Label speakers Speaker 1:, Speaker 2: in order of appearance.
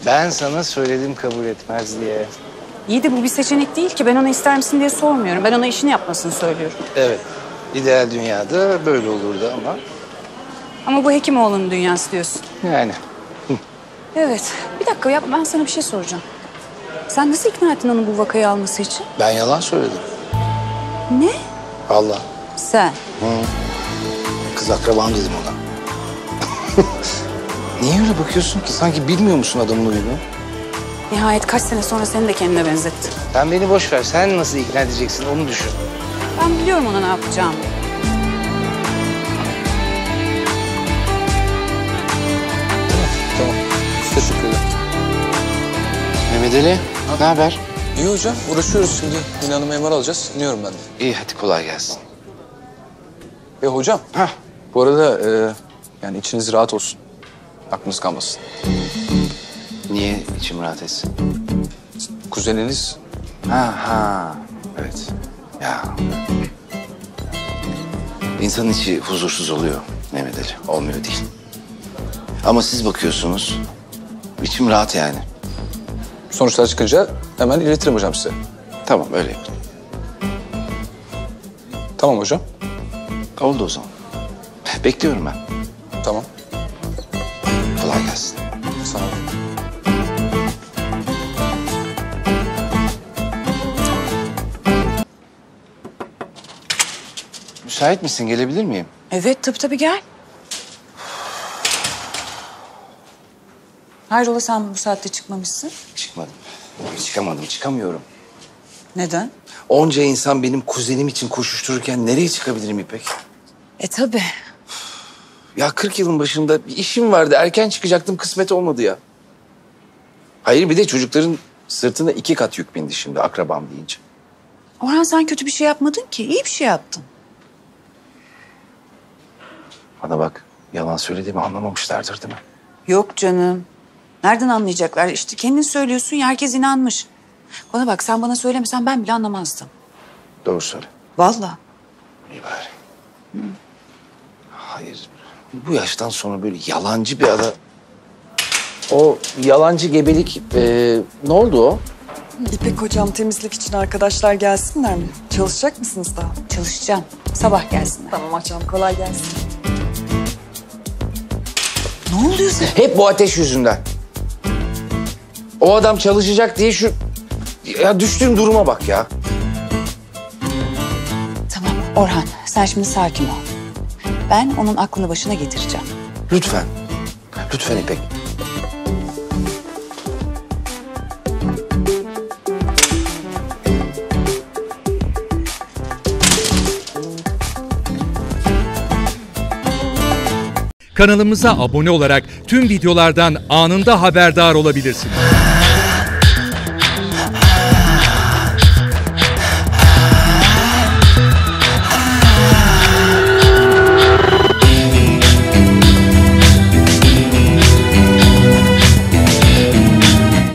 Speaker 1: Ben sana söyledim kabul etmez diye.
Speaker 2: İyi de bu bir seçenek değil ki. Ben ona ister misin diye sormuyorum. Ben ona işini yapmasını söylüyorum.
Speaker 1: Evet. İdeal dünyada böyle olurdu ama.
Speaker 2: Ama bu Hekimoğlu'nun dünyası diyorsun.
Speaker 1: Yani.
Speaker 2: Evet. Bir dakika ya, ben sana bir şey soracağım. Sen nasıl ikna ettin onu bu vakayı alması için?
Speaker 1: Ben yalan söyledim.
Speaker 2: Ne?
Speaker 1: Allah.
Speaker 2: Sen?
Speaker 1: Hı. Kız akrabam dedim ona. Niye öyle bakıyorsun ki? Sanki bilmiyor musun adamın huyunu?
Speaker 2: Nihayet kaç sene sonra seni de kendine benzettin.
Speaker 1: Sen beni boş ver. Sen nasıl ikna edeceksin onu düşün.
Speaker 2: Ben biliyorum ona ne yapacağımı.
Speaker 1: Tamam. Teşekkür ederim. Mehmet Ali, ne haber?
Speaker 3: İyi hocam. Uğraşıyoruz şimdi. Mine Hanım'ı MR alacağız. İniyorum ben de.
Speaker 1: İyi, hadi kolay gelsin.
Speaker 3: Hocam.
Speaker 1: Hah.
Speaker 3: Bu arada yani içiniz rahat olsun. Aklınız kalmasın.
Speaker 1: Niye içim rahat etsin?
Speaker 3: Kuzeniniz
Speaker 1: Ha. Evet. Ya. İnsanın içi huzursuz oluyor Mehmet Ali. Olmuyor değil. Ama siz bakıyorsunuz. İçim rahat yani.
Speaker 3: sonuçlar çıkınca hemen iletirim hocam size.
Speaker 1: Tamam, öyle yapın.
Speaker 3: Tamam hocam.
Speaker 1: Oldu o zaman. Bekliyorum ben.
Speaker 3: Tamam.
Speaker 1: Kolay gelsin.
Speaker 3: Sağ olun.
Speaker 1: Müsait misin? Gelebilir miyim?
Speaker 2: Evet, tabii gel. Hayrola, sen bu saatte çıkmamışsın?
Speaker 1: Çıkmadım. Çıkamadım, çıkamıyorum.
Speaker 2: Neden?
Speaker 1: Onca insan benim kuzenim için koşuştururken nereye çıkabilirim İpek?
Speaker 2: Tabii.
Speaker 1: Ya 40 yılın başında bir işim vardı. Erken çıkacaktım, kısmet olmadı ya. Hayır, bir de çocukların sırtına 2 kat yük bindi şimdi akrabam deyince.
Speaker 2: Orhan, sen kötü bir şey yapmadın ki. İyi bir şey yaptın.
Speaker 1: Bana bak, yalan söylediğimi anlamamışlardır değil mi?
Speaker 2: Yok canım. Nereden anlayacaklar? İşte kendin söylüyorsun ya, herkes inanmış. Bana bak, sen bana söylemesen ben bile anlamazdım.
Speaker 1: Doğru söyle.
Speaker 2: Vallahi.
Speaker 1: İyi bari. Hayır, bu yaştan sonra böyle yalancı bir adam... O yalancı gebelik, ne oldu o?
Speaker 4: İpek hocam, temizlik için arkadaşlar gelsinler mi? Çalışacak mısınız daha?
Speaker 2: Çalışacağım. Sabah gelsinler.
Speaker 4: Tamam hocam, kolay gelsin.
Speaker 2: Ne oluyor sen?
Speaker 1: Hep bu ateş yüzünden. O adam çalışacak diye şu... Ya düştüğüm duruma bak ya.
Speaker 2: Tamam Orhan, sen şimdi sakin ol. Ben onun aklını başına getireceğim.
Speaker 1: Lütfen. Lütfen İpek.
Speaker 5: Kanalımıza abone olarak tüm videolardan anında haberdar olabilirsiniz.